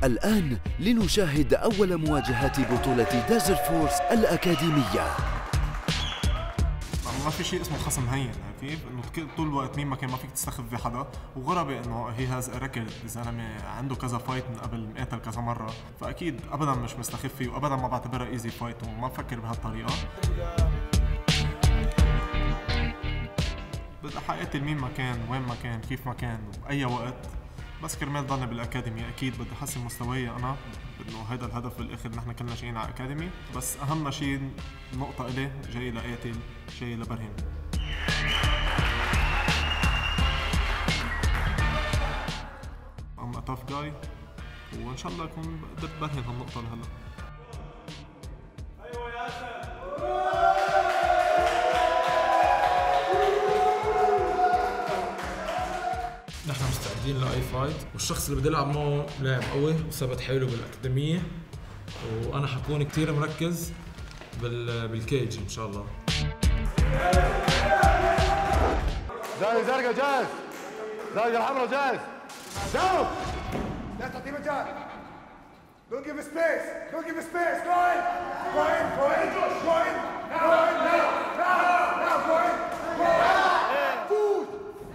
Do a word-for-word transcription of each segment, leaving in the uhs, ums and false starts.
الآن لنشاهد أول مواجهات بطولة ديزرت فورس الأكاديمية. ما في شيء اسمه خصم هين، عرفت؟ انه طول الوقت مين ما كان ما فيك تستخف في حدا، وغرابه انه هي هاز ريكورد، الزلمه عنده كذا فايت من قبل، مقاتل كذا مره، فاكيد ابدا مش مستخف فيه وابدا ما بعتبرها ايزي فايت وما بفكر بهالطريقه. بدي حققت مين ما كان، وين ما كان، كيف ما كان، وبأي وقت، بس كرمال ضلني بالأكاديمي. أكيد بدي أحسن مستواي أنا، إنه هذا الهدف بالآخر، نحن كلنا جايين على أكاديمي، بس أهم شيء نقطة إلي جاي لقاتل، جاي لبرهن. I'm a tough guy، وإن شاء الله أكون قدرت برهن هالنقطة لهلا. نحن مستعدين لاي فايت، والشخص اللي بدي العب معه لاعب قوي وثبت حاله بالاكاديميه، وانا حكون كثير مركز بال بالكيج ان شاء الله. زاوية زرقاء جاهز، زاوية الحمراء جاهز. داون، لا تعطيه مجال. Don't give space, don't give space. Go in, go in, go in, go in, go in, now, now, now, go in, go in. فوت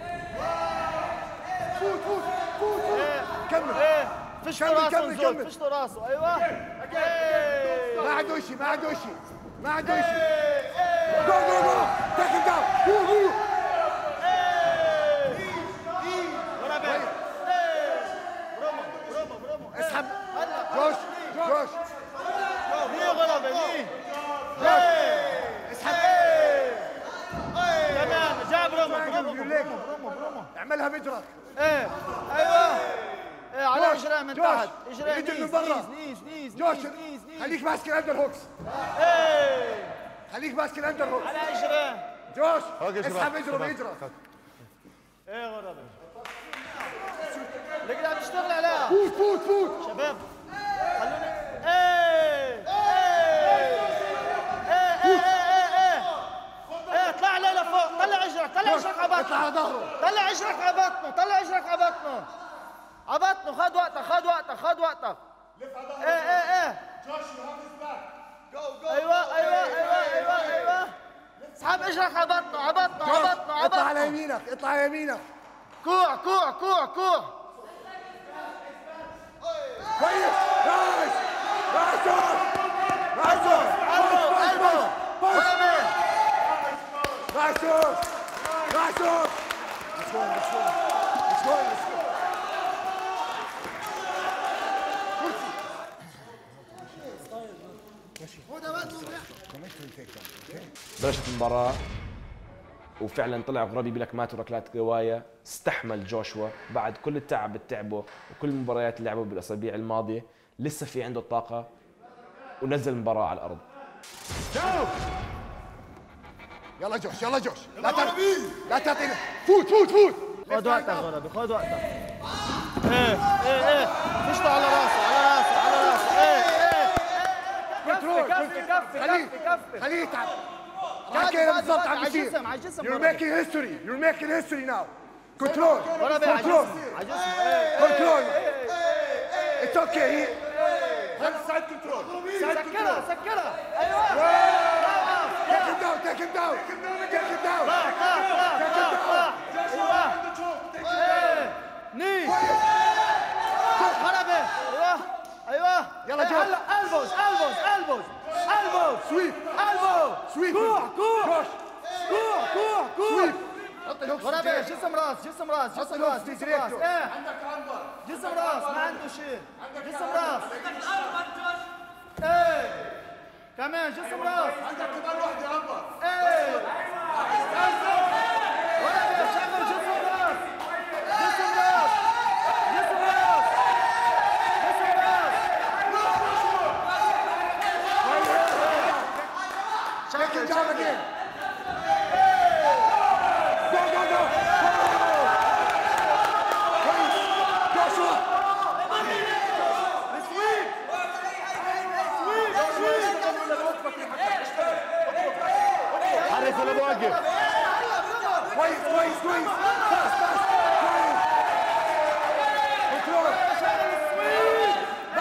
فوت فوت فوت فوت. كمل فشلوا راسه زول، فشلوا راسه. ايوه ما عنده شيء، ما عنده شيء، ما عنده شيء. جو جو جو تاك ات داون. هو هو اسحب. جوش جوش ليه غلبه ليه؟ اسحب تمام. جاب رمى برمى برمى برمى. اعملها بجرك. ايه ايوه ايه على اجراه من تحت. اجراه نيز من برا. نيز نيز جوش نيز نيز. خليك ماسك الاندر هوكس. ايه خليك ماسك الاندر هوكس على اجراه. جوش اسحب اجره باجرك. ايه غربه اللي قاعد تشتغل عليها. فوت فوت فوت شباب خلوني. ايه ايه ايه ايه ايه ايه ايه طلع عليه لفوق. طلع اجرك، طلع اجرك على بطنه. اطلع على ظهره. طلع اجرك على بطنه، طلع اجرك على بطنه. على بطنه. خد وقتك، خد وقتك، خد وقتك. لف على ظهره. ايه ايه ايه جوش يو هاف هيز باك. جو جو. ايوه ايوه ايوه ايوه ايوه. اسحب اجرك على بطنه، على بطنه، على بطنه، على بطنه. اطلع على يمينك، اطلع على يمينك. كوع كوع كوع كوع. كويس. نايس نايس نايس. قلبه قلبه قلبه. نايس نايس. Let's go, let's go, let's go, let's go. بلشت المباراة وفعلا طلع غرابي بيقول ماتوا ركلات رواية. استحمل جوشوا بعد كل التعب اللي تعبه وكل المباريات اللي لعبوا بالاسابيع الماضيه، لسه في عنده الطاقة ونزل المباراة على الارض. يلا جوش، يلا جوش. لا تعطي لا تعطي. فوت فوت فوت. خد وقتك غربي، خد وقتك. ايه ايه ايه فشله على راسه، على راسه، على راسه. ايه ايه كنترول. كفي كفي خليه كفي كفي. خليه يتعب. كده بالضبط عم على بيصير. الجسم، على الجسم. You're making history. You're making history now. كنترول. غربي على كنترول. الجسم، على الجسم. كنترول. It's okay. هذا سايد كنترول. سايد سكرها كنترول. سكرها. ايوه. Take him down. Take him down. Take him down. طلع طلع طلع طلع. ايوه. ني. غربي. ايوه ايوه. يلا جوش. هلا البوز البوز البوز البوز. سويب. البو. سويب. كوع كوع جوش. كوع كوع كوع. سويب. حط الهوكس. غربي جسم راس، جسم راس، جسم راس، جسم راس. ايه جسم راس ما عنده شيء. جسم راس. ايه كمان جسم راس. عندك كمان واحدة يا أبا. ايه غربي شغل جسم راس. جسم راس. جسم راس. جسم راس. Take him down again. Go, go, go. Joshua. سويب. سويب. سويب. حرك ولا بوقف. كويس كويس كويس. فاست فاست. كويس. كنترول.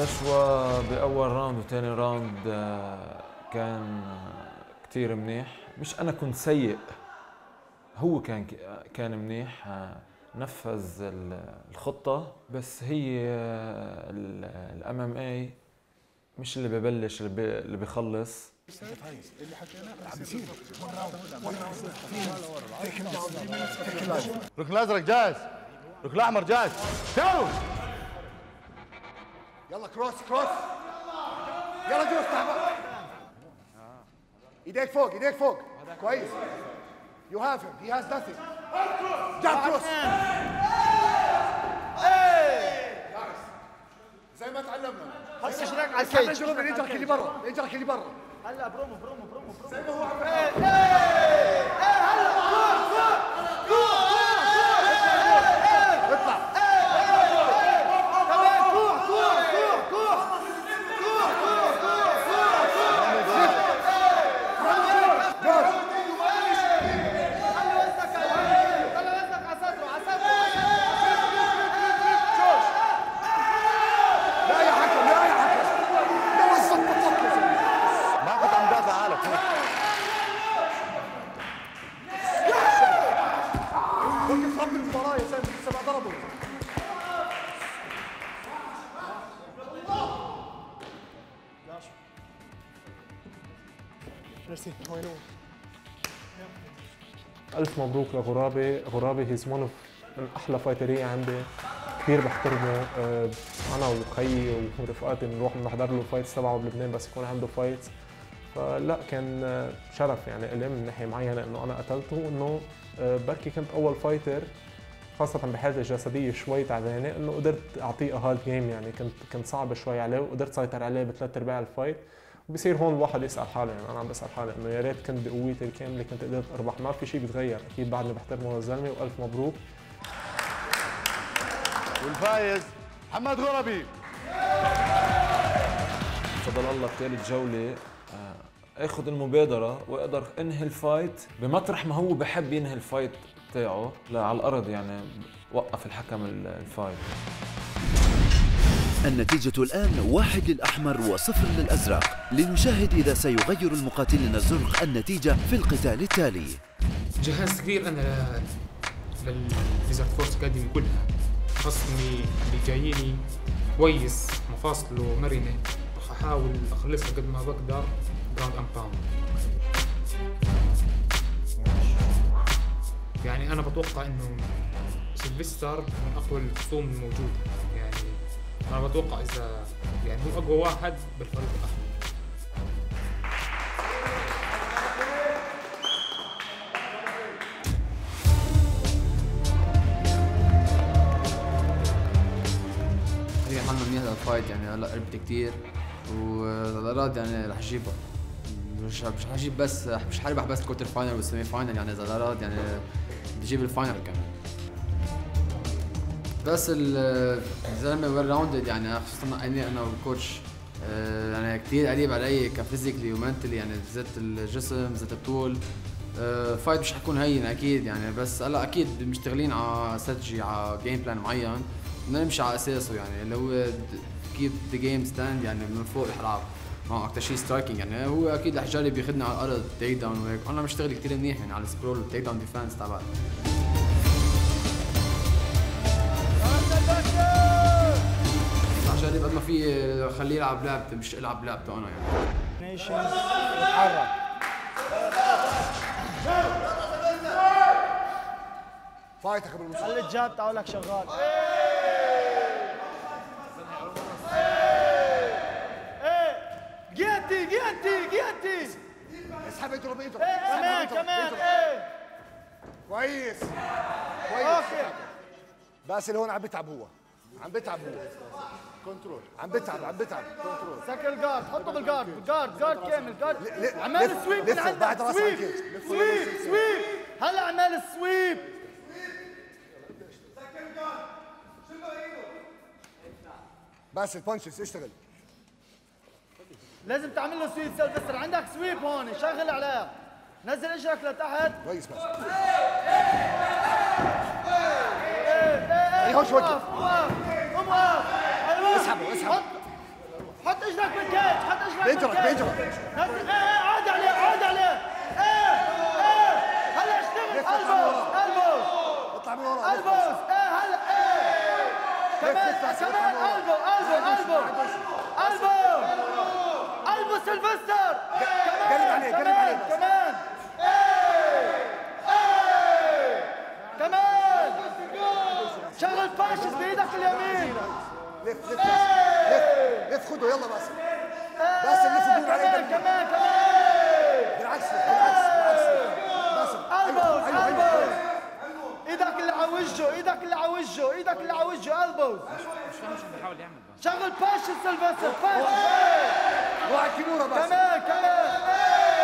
نشوى باول راوند وثاني راوند كان كثير منيح. مش انا كنت سيء، هو كان كان منيح، نفذ الخطه. بس هي الام ام اي مش اللي ببلش اللي بيخلص. ركن الازرق جاهز، ركن الاحمر جاهز. داون. يلا كروس كروس. يلا جوز تعبان. ايديك فوق ايديك فوق. كويس. You have him. He has nothing. جاب كروس. زي ما تعلمنا. حط اشراك على الكيج. شوف يجرك اللي برا، يجرك اللي برا. هلا برومو برومو برومو برومو. زي ما هو عم ايه ايه هلا كوع كوع كوع كوع. اطلع. كمان كوع كوع كوع كوع كوع كوع كوع كوع. خلي وزنك على خلي وزنك على صدره على صدره. لا يا حكم لا يا حكم. لا وصلت وصلت. ما كنت عم دافع حالك. ممكن تخبر المباراة يا سامي، سبع ضربوا. ألف مبروك لغرابي. غرابي هيز ون من أحلى فايترية عندي، كثير بحترمه. أنا وخيي ورفقاتي بنروح بنحضر له الفايتس تبعه بلبنان بس يكون عنده فايتس. فلا كان شرف يعني إلي من ناحية معينة إنه أنا قتلته، وإنه بركي كنت أول فايتر خاصة بحالتي الجسدية شوي تعبانة إنه قدرت أعطيه هارد جيم. يعني كنت كنت صعب شوي عليه وقدرت سيطر عليه بثلاث أرباع الفايت. وبصير هون الواحد يسأل حاله، يعني أنا عم بسأل حالي إنه يا ريت كنت بقوتي الكاملة كنت قدرت أربح. ما في شيء بيتغير، أكيد بعدني بحترمه للزلمة وألف مبروك. والفايز محمد غربي. فضل الله بثالث جولة اخذ المبادرة واقدر انهي الفايت بمطرح ما هو بحب ينهي الفايت تاعه. لا على الارض يعني وقف الحكم الفايت. النتيجة الآن واحد للأحمر وصفر للأزرق. لنشاهد إذا سيغير المقاتلين الزرق النتيجة في القتال التالي. جهزت كثير أنا للديزرت فورس أكاديمي كلها. خصمي اللي جاييني كويس، مفاصله مرنة، رح أحاول أخلصها قد ما بقدر جراوند أند باوند. يعني أنا بتوقع إنه سيلفستر من أقوى الخصوم الموجودة. يعني أنا بتوقع إذا يعني هو أقوى واحد بالفريق الأحمر. هي حنا منيح للفايت، يعني هلا قربت كثير وزلالات يعني رح اجيبها. مش مش حجيب بس مش حربح بس الكوتر فاينل والسيمي فاينل، يعني زلالات يعني بدي اجيب الفاينل كمان. بس الزلمه ويل راوندد، يعني خصوصا اني انا والكوتش يعني كثير قريب علي كفيزيكلي ومنتلي، يعني زت الجسم زت الطول. فايت مش حيكون هين اكيد يعني، بس هلا اكيد مشتغلين على استراتيجي على جيم بلان معين بدنا نمشي على اساسه، يعني اللي هو كيب ذا جيم ستاند يعني من فوق الحلاب معه اكثر شيء سترايكينج. يعني هو اكيد رح يجرب ياخذنا على الارض تيك داون وهيك، انا مشتغل كثير منيح يعني على السكرول والتيك داون ديفنس تبعي. رح جرب قد ما في خليه يلعب لعبته مش العب لعبته انا يعني. نيشن اتحرك. فايتك قبل الوصول. خلي الجاب تعال لك شغال. جيتي جيتي جيتي اسحب اضرب اضرب. كمان كمان ايه كويس كويس. اوكي باسل هون عم بيتعب، هو عم بيتعب، هو كنترول عم بيتعب عم بيتعب كنترول. سكر جارد، حطه بالجارد، جارد جارد كامل جارد. عمال سويب من عندك. بعد راسك سويب سويب سويب هلا عمال السويب. باسل بانشز اشتغل. لازم تعمل له سويب سيلفستر، عندك سويب هون شغل عليه. نزل اجرك لتحت. كويس باسل. ايه ايه ايه هوش وجه. قوم واقف قوم واقف. اسحبه اسحبه. حط اجرك بالكيج، حط اجرك بالكيج. بيجرك بيجرك. ايه ايه عاد عليه عاد عليه. ايه ايه هلا اشتغل البوز البوز. اطلع من ورا. البوز ايه هلا ايه. كمان كمان البو البو البو. البو. البو سيلفستر. قلب عليه قلب عليه. كمان. ايه ايه كمان. شغل باشس بايدك اليمين. لف لف لف لف خده يلا باسل. باسل لف وقول عليه. كمان كمان كمان. بالعكس بالعكس بالعكس. باسل. البوز البوز. ايدك اللي على وجهه ايدك اللي على وجهه ايدك اللي على وجهه البوز. مش فاهم شو بحاول يعمل بس. شغل باشس سيلفستر باشس. روح كيمورا باسل. كمان كمان.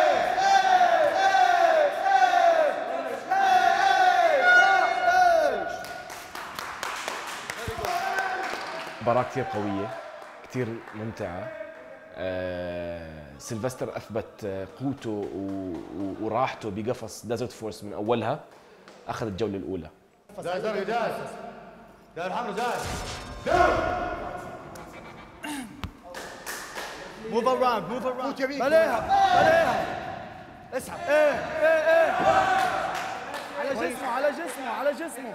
مباراة كثير قوية، كثير ممتعة. آه، سيلفستر أثبت قوته و- وراحته بقفص ديزرت فورس من أولها، أخذ الجولة الأولى. جاهز زرقاء جاهز. جاهز الحمرا جاهز. موف اراوند موف اراوند. فوت يمين. بلاها بلاها. اسحب. ايه ايه ايه. على جسمه على جسمه على جسمه.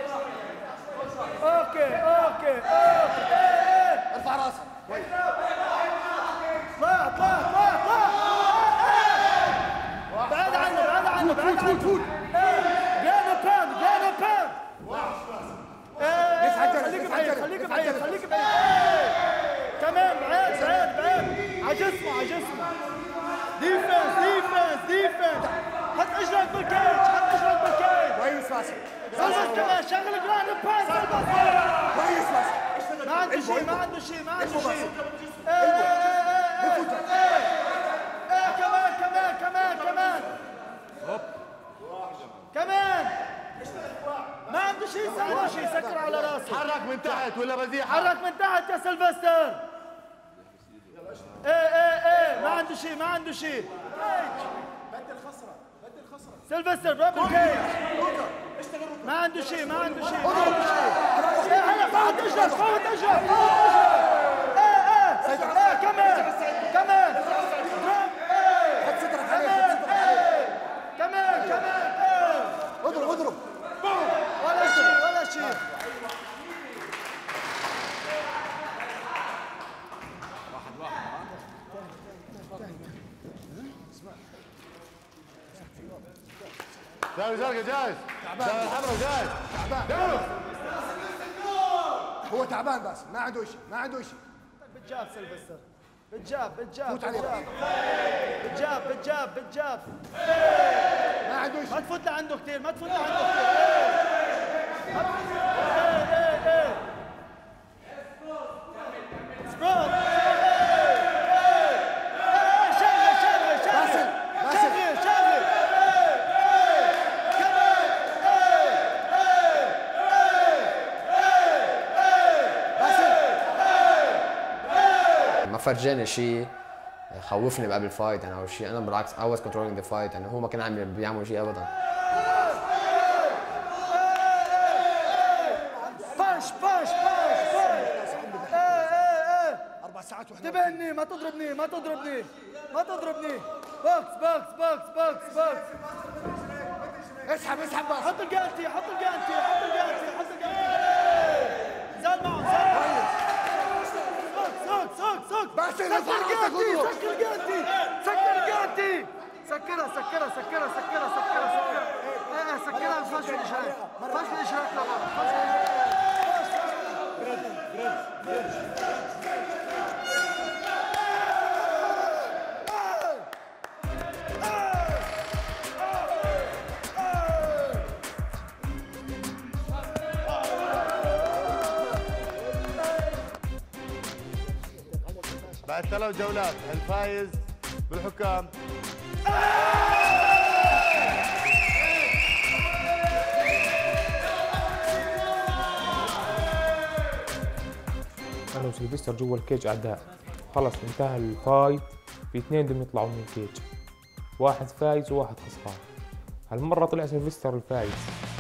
اوكي اوكي اوكي. ايه ارفع راسك. طلع طلع طلع طلع. بعد عنه بعد عنه بعد عنه. فوت بيانو بان بيانو بان. خليك بعيد خليك بعيد خليك بعيد. كمان بعيد بعيد بعيد. على جسمه على جسمه. ديفنس ديفنس ديفنس. حط اجرك بالكيج حط اجرك بالكيج. كويس باسل. سلبس كمان شغل جراند باس سلبس. كويس باسل. ما عنده شيء ما عنده شيء ما عنده شيء. ايه كمان كمان كمان كمان. كمان. ما عنده شيء ما عنده شيء سكر على راسه. حرك من تحت ولا بزيحة. حرك من تحت يا سلفستر. ايه ايه ايه ما عنده شيء ما عنده شيء. بدل خسرة بدل خسرة. سلفستر رابل كيج. ما عنده شيء ما عنده شيء ما عنده شيء. ايه هلا فوت اجرك فوت اجرك فوت اجرك. ايه ايه ايه كمان كمان. ايه خد سترك عليه. كمان ايه كمان كمان ايه. اضرب اضرب. ولا شيء ولا شيء. جاهز زرقاء جاهز. جاهز الحمرا جاهز. تعبان. هو تعبان بس ما عنده شيء ما عنده شيء. بالجاب سلفستر بالجاب بالجاب فوت عليه. بالجاب بالجاب بالجاب. ما عنده ما شيء. تفوت لعنده كثير ما تفوت لعنده كثير. ايه ايه ايه سبروت. شغل شغل شغل باسل باسل. شغل شغل. كمان ما فرجاني شيء خوفني قبل الفايت يعني او شيء. انا بالعكس I was controlling the fight يعني هو ما كان عم بيعمل شيء ابدا. باش باش باش باش. ايه ايه ايه اربع ساعات واحنا انتبهني ما تضربني ما تضربني ما تضربني. بوكس بوكس بوكس بوكس بوكس. اسحب اسحب باسل. حط الجانتي حط الجانتي حط الجانتي حط الجانتي. زال معه زال معه. سوق سوق سوق. باسل سكر ارفع راسك الجانتي اضرب. سكر الجانتي سكر الجانتي. سكرها سكرها سكرها سكرها سكرها سكرها. ايه ايه سكرها ما فيهاش الاشراك ما فيهاش الاشراك لغلط ما فيهاش بعد ثلاث جولات الفايز بالحكام انا وسيلفستر جوا الكيج اعداء. خلص انتهى الفايت، في اثنين بدهم يطلعوا من الكيج، واحد فايز وواحد خسران. هالمرة طلع سيلفستر الفايز.